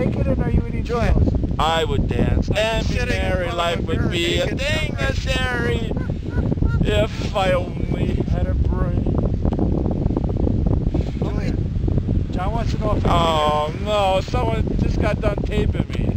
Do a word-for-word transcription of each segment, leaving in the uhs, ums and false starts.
naked and are you eating Joy. Cheetos? I would dance, I'm and sitting in married front of life a would mirror be a naked. dignitary if I only had a brain. Joy. John wants to know if Oh no, someone just got done taping me.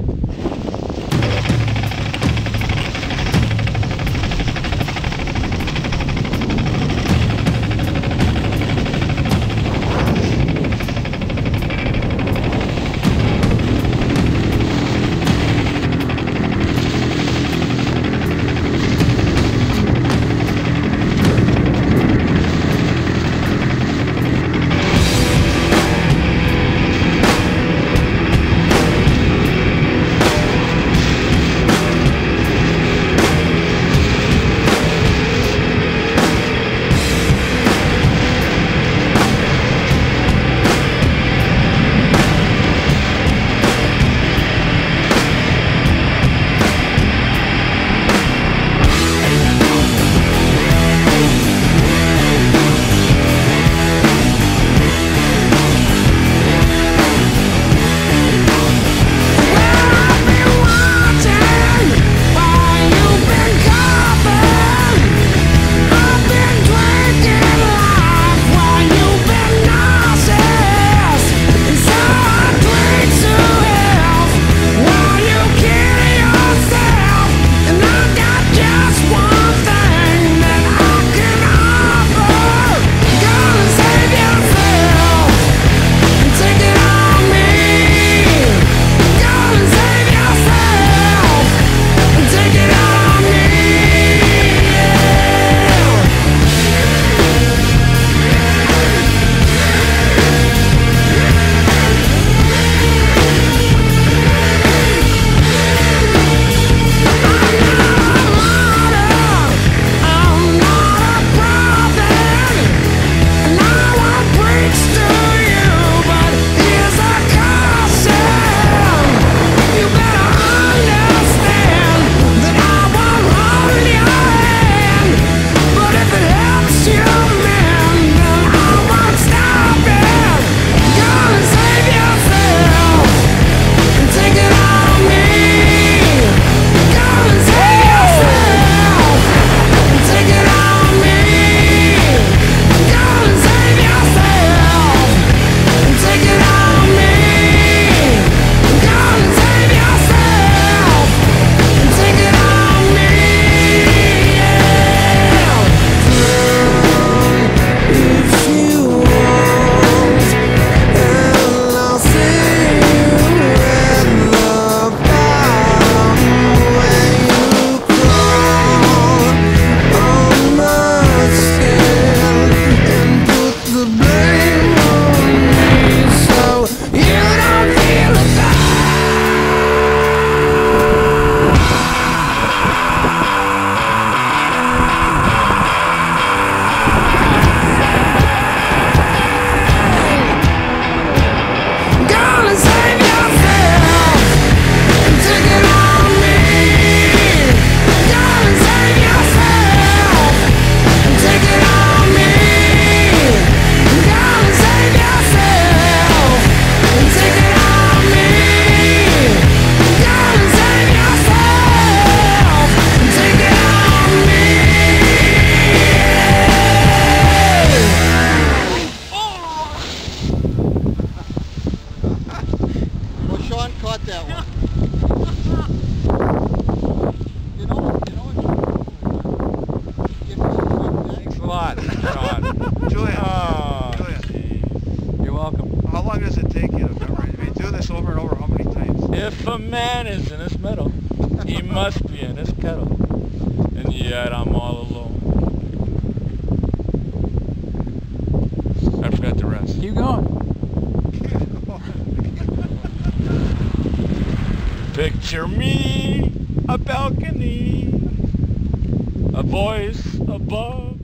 Caught that one. You know, you know what? Thanks a lot, Sean. Julia. Oh, Julia. geez. You're welcome. How long does it take you to remember? We do this over and over how many times? If a man is in his meadow, he must be in his kettle. And yet I'm all alone. I forgot the rest. Keep going. Picture me, a balcony, a voice above.